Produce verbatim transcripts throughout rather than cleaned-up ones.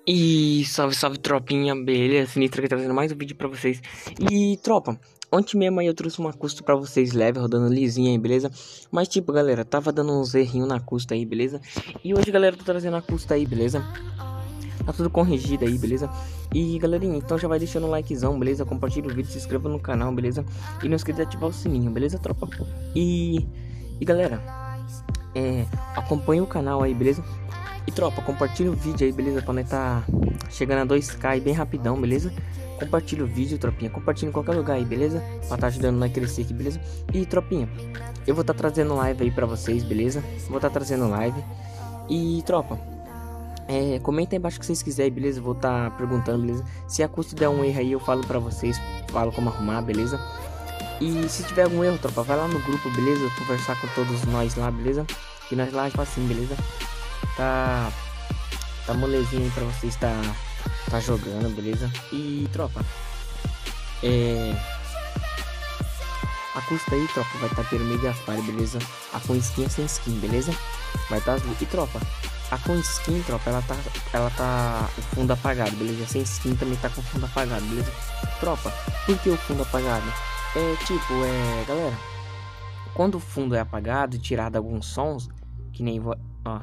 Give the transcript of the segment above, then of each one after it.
E salve, salve, tropinha, beleza? Sinistra aqui trazendo mais um vídeo pra vocês. E, tropa, ontem mesmo aí eu trouxe uma custa pra vocês leve, rodando lisinha aí, beleza? Mas, tipo, galera, tava dando uns errinhos na custa aí, beleza? E hoje, galera, eu tô trazendo a custa aí, beleza? Tá tudo corrigido aí, beleza? E, galerinha, então já vai deixando um likezão, beleza? Compartilha o vídeo, se inscreva no canal, beleza? E não esqueça de ativar o sininho, beleza, tropa? E, e galera, é, acompanha o canal aí, beleza? E tropa, compartilha o vídeo aí, beleza? Pra nós tá chegando a dois K aí bem rapidão, beleza? Compartilha o vídeo, tropinha. Compartilha em qualquer lugar aí, beleza? Pra tá ajudando nós a crescer aqui, beleza? E tropinha, eu vou tá trazendo live aí pra vocês, beleza? Vou tá trazendo live. E tropa, é, comenta aí embaixo o que vocês quiserem, beleza? Vou tá perguntando, beleza? Se a custo der um erro aí, eu falo pra vocês. Falo como arrumar, beleza? E se tiver algum erro, tropa, vai lá no grupo, beleza? Conversar com todos nós lá, beleza? E nós lá, tipo assim, beleza? Tá, tá molezinha aí pra vocês tá, tá jogando, beleza? E tropa, é, a custa aí, tropa, vai estar tá pelo Mediafire, beleza? A com skin é sem skin, beleza? Vai estar tá, e tropa, a com skin, tropa, ela tá, ela tá o fundo apagado, beleza? Sem skin também tá com o fundo apagado, beleza? Tropa, por que o fundo apagado? É tipo, é, galera, quando o fundo é apagado e tirado alguns sons, que nem, ó,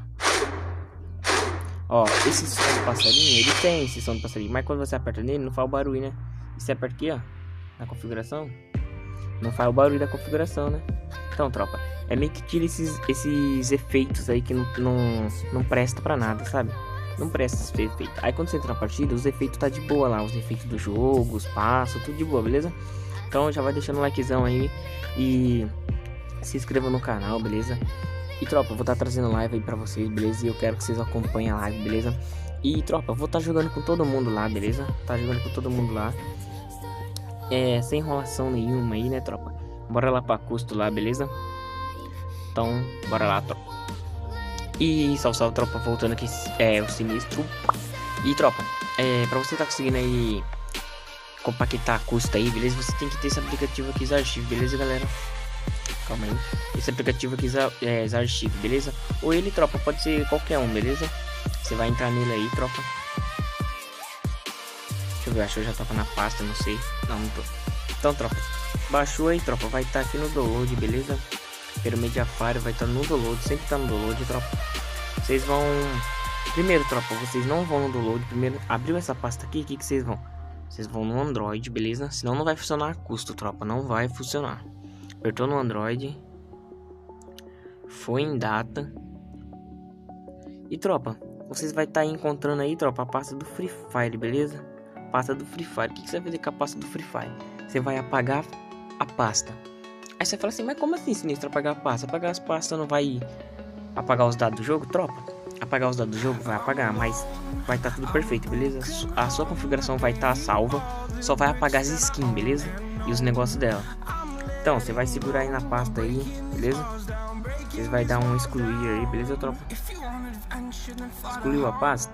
ó, esse som do passarinho, ele tem esse som do passarinho, mas quando você aperta nele, não faz o barulho, né? E você aperta aqui, ó, na configuração, não faz o barulho da configuração, né? Então, tropa, é meio que tira esses, esses efeitos aí que não, não, não presta pra nada, sabe? Não presta esses efeitos. Aí quando você entra na partida, os efeitos tá de boa lá, os efeitos do jogo, os passos, tudo de boa, beleza? Então já vai deixando um likezão aí e se inscreva no canal, beleza? E tropa, eu vou estar tá trazendo live aí pra vocês, beleza? E eu quero que vocês acompanhem a live, beleza? E tropa, eu vou estar tá jogando com todo mundo lá, beleza? Tá jogando com todo mundo lá. É, sem enrolação nenhuma aí, né, tropa? Bora lá pra custo lá, beleza? Então, bora lá, tropa. E salve, salve, tropa, voltando aqui, é, o sinistro. E tropa, é, pra você tá conseguindo aí compactar a custa aí, beleza? Você tem que ter esse aplicativo aqui, Zarchive, beleza, galera? Calma aí. Esse aplicativo aqui é Zarchive, beleza? Ou ele, tropa, pode ser qualquer um, beleza? Você vai entrar nele aí, tropa. Deixa eu ver, acho que eu já tava na pasta, não sei. Não, não tô. Então, tropa, baixou aí, tropa, vai estar tá aqui no download, beleza? Pelo Mediafire, vai estar tá no download, sempre tá no download, tropa. Vocês vão... Primeiro, tropa, vocês não vão no download. Primeiro, abriu essa pasta aqui, o que que vocês vão? Vocês vão no Android, beleza? Senão não vai funcionar a custo, tropa, não vai funcionar. Apertou no Android, foi em data. E tropa, vocês vai estar tá encontrando aí, tropa, a pasta do Free Fire, beleza? Pasta do Free Fire. O que, que você vai fazer com a pasta do Free Fire? Você vai apagar a pasta. Aí você fala assim, mas como assim, sinistro, apagar a pasta? Apagar as pastas não vai apagar os dados do jogo, tropa? Apagar os dados do jogo vai apagar, mas vai estar tá tudo perfeito, beleza? A sua configuração vai estar tá salva, só vai apagar as skins, beleza? E os negócios dela. Então, você vai segurar aí na pasta aí, beleza? Você vai dar um excluir aí, beleza, tropa? Excluiu a pasta?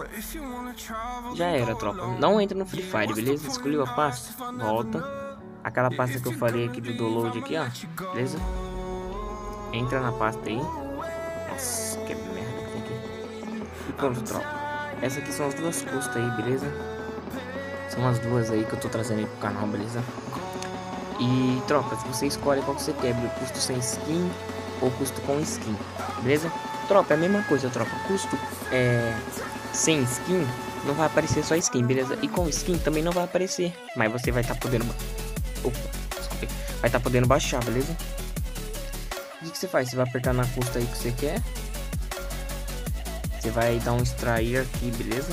Já era, tropa. Não entra no Free Fire, beleza? Excluiu a pasta? Volta. Aquela pasta que eu falei aqui do download aqui, ó. Beleza? Entra na pasta aí. Nossa, que merda que tem aqui. E pronto, tropa. Essas aqui são as duas custas aí, beleza? São as duas aí que eu tô trazendo aí pro canal, beleza? E tropa, se você escolhe qual que você quer, custo sem skin ou custo com skin, beleza? Tropa, é a mesma coisa, tropa. Custo é, sem skin não vai aparecer só skin, beleza? E com skin também não vai aparecer, mas você vai estar tá podendo, opa, desculpa, vai estar tá podendo baixar, beleza? O que, que você faz? Você vai apertar na custa aí que você quer. Você vai dar um extrair aqui, beleza?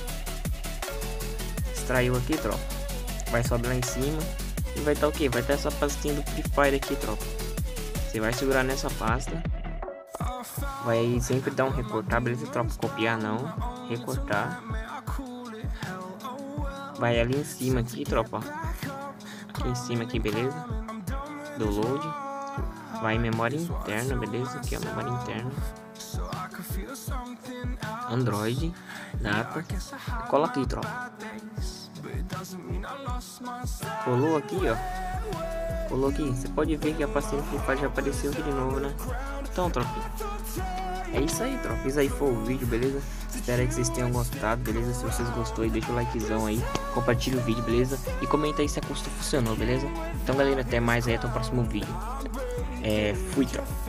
Extraiu aqui, tropa. Vai subir lá em cima. E vai estar tá o que? Vai estar tá essa pastinha do Free Fire aqui, tropa. Você vai segurar nessa pasta. Vai sempre dar um recortar, beleza, tropa? Copiar não. Recortar. Vai ali em cima aqui, tropa. Aqui em cima aqui, beleza? Download. Vai em memória interna, beleza? Aqui, ó, memória interna. Android. Data. Cola aqui, tropa. Colou aqui, ó. Colou aqui. Você pode ver que a pastinha do Free Fire já apareceu aqui de novo, né? Então, tropa, É isso aí, tropa. Isso aí foi o vídeo, beleza? Espero que vocês tenham gostado, beleza? Se vocês gostou, deixa o likezão aí, compartilha o vídeo, beleza? E comenta aí se a custo funcionou, beleza? Então, galera, até mais aí, até o próximo vídeo. É, fui, tropa.